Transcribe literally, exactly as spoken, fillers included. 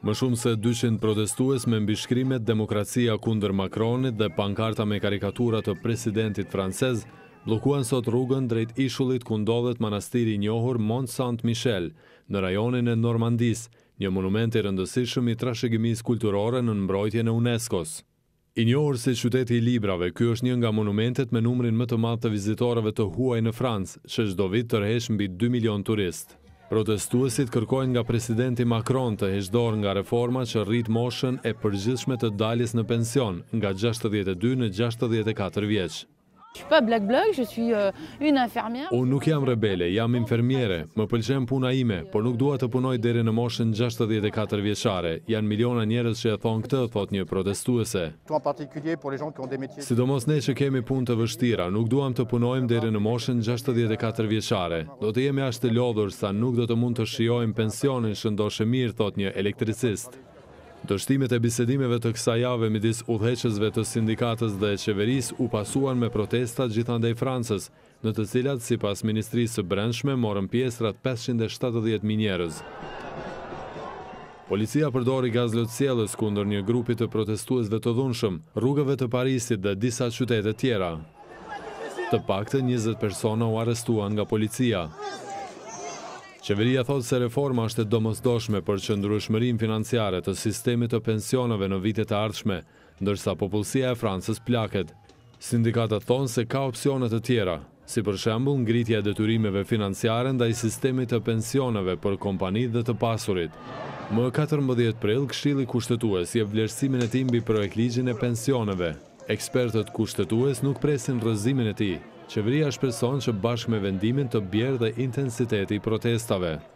Më shumë se dyqind protestues me mbishkrimet Demokracia kundër Macronit dhe pankarta me karikatura të presidentit francez bllokuan sot rrugën drejt ishullit ku ndodhet manastiri i njohur Mont Saint-Michel në rajonin e Normandis, një monument i rëndësishëm i trashëgimisë kulturore në mbrojtjen e UNESCO-s. I njohur si qyteti i librave, ky është një nga monumentet me numrin më të madh të vizitorëve të huaj në Francë, që çdo vit tërheq mbi dy milion turist. Protestuesit kërkojnë nga presidenti Macron të heqë dorë nga reforma që rrit moshën e përgjithshme të daljes në pension nga gjashtëdhjetë e dy në gjashtëdhjetë e katër vjeç. Je suis pas black bloc, je suis euh, une infirmière. Unë nuk jam rebele, jam infermiere, më pëlqen puna ime, por nuk dua të punoj deri në moshën gjashtëdhjetë e katër vjeçare. Janë miliona njerëz që e thonë këtë, thot një protestuese. Sidomos ne që kemi punë të vështira, nuk duam të punojmë deri në moshën gjashtëdhjetë e katër vjeçare. Do të jemi aq të lodhur sa nuk do të mund të shijojmë pensionin shëndoshë mirë, thot një elektricist. Dështimet e bisedimeve të kësaj jave midis udhëheqësve të sindikatës dhe qeverisë u pasuan me protesta gjithandej Francës, në të cilat sipas Ministrisë së Brendshme morën pjesë rreth pesëqind e shtatëdhjetë mijë njerëz. Policia përdori gaz lotësielës kundër një grupi të protestuesve të dhunshëm, rrugëve të Parisit dhe disa qytete tjera. Të paktën njëzet persona u arrestuan nga policia. Qeveria thotë se reforma është e domosdoshme për qëndrueshmërinë financiare të sistemit të pensioneve në vitet e ardhshme, ndërsa popullsia e Francës plaket. Sindikatët thonë se ka opsione të tjera, si për shembull ngritja e detyrimeve financiare ndaj sistemit të pensioneve për kompanitë dhe të pasurit. Më katërmbëdhjetë prill, Këshilli Kushtetues jep vlerësimin e tij mbi projektligjin e pensioneve. Ekspertët kushtetues nuk presin rrëzimin e tij. Qeveria shpreson që bashkë me vendimin të bjerë dhe intensiteti i protestave.